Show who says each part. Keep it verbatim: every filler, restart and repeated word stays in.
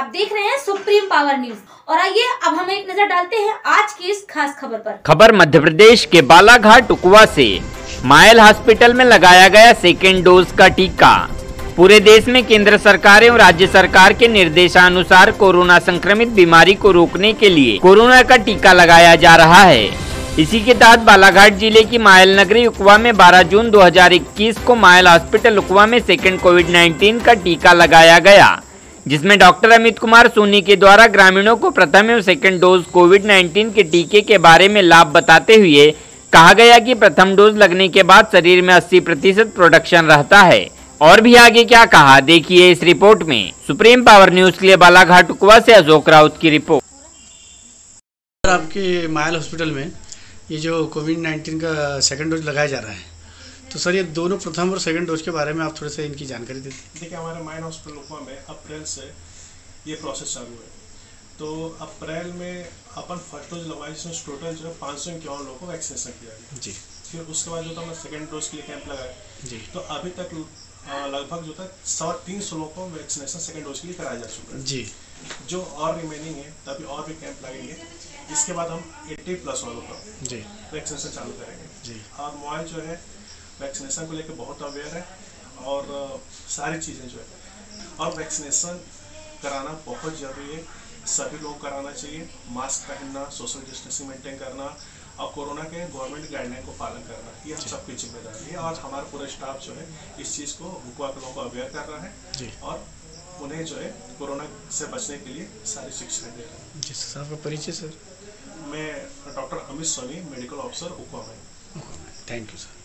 Speaker 1: देख रहे हैं सुप्रीम पावर न्यूज और आइए अब हम एक नजर डालते हैं आज की इस खास खबर पर।
Speaker 2: खबर मध्य प्रदेश के बालाघाट उकवा से मायल हॉस्पिटल में लगाया गया सेकेंड डोज का टीका। पूरे देश में केंद्र सरकार एवं राज्य सरकार के निर्देशानुसार कोरोना संक्रमित बीमारी को रोकने के लिए कोरोना का टीका लगाया जा रहा है। इसी के तहत बालाघाट जिले की मायल नगरी उकवा में बारह जून दो हज़ार इक्कीस को मायल हॉस्पिटल उकवा में सेकेंड कोविड नाइन्टीन का टीका लगाया गया, जिसमें डॉक्टर अमित कुमार सोनी के द्वारा ग्रामीणों को प्रथम एवं सेकेंड डोज कोविड नाइन्टीन के टीके के बारे में लाभ बताते हुए कहा गया कि प्रथम डोज लगने के बाद शरीर में अस्सी प्रतिशत प्रोडक्शन रहता है। और भी आगे क्या कहा, देखिए इस रिपोर्ट में। सुप्रीम पावर न्यूज के लिए बालाघाट उकवा से अशोक राउत की रिपोर्ट।
Speaker 3: आपके मायल हॉस्पिटल में ये जो कोविड नाइन्टीन का सेकंड डोज लगाया जा रहा है, तो सर ये दोनों प्रथम और सेकंड डोज के बारे में आप थोड़े से इनकी जानकारी दें।
Speaker 4: देखिए, हमारे मायल हॉस्पिटल उकवा में अप्रैल से ये प्रोसेस चालू है। तो अप्रैल में अपन फर्स्ट डोज लगवाए, जिसमें टोटल जो है पाँच सौ इक्यावन लोगों को वैक्सीनेशन किया गया जी। फिर उसके बाद जो था हमने सेकेंड डोज के लिए कैंप लगाया जी। तो अभी तक लगभग जो था सवा तीन सौ लोगों को वैक्सीनेशन सेकेंड डोज के लिए कराया जा चुका है जी। जो और रिमेनिंग है तभी और भी कैंप लगेंगे। इसके बाद हम अस्सी प्लस वालों का जी वैक्सीनेशन चालू करेंगे जी। और मोबाइल जो है वैक्सीनेशन को लेकर बहुत अवेयर है और सारी चीज़ें जो है, और वैक्सीनेशन कराना बहुत ज़रूरी है। सभी लोग कराना चाहिए। मास्क पहनना, सोशल डिस्टेंसिंग मेंटेन करना और कोरोना के गवर्नमेंट गाइडलाइन को पालन करना, ये हम सबकी जिम्मेदारी है। और हमारा पूरा स्टाफ जो है इस चीज़ को उकवा के लोगों को अवेयर कर रहा है जी। और उन्हें जो है कोरोना से बचने के लिए सारी शिक्षाएं दे रहे हैं जी। सर आपका परिचय? सर मैं doctor Amit Soni, medical officer Ukwa में।
Speaker 3: Thank you sir.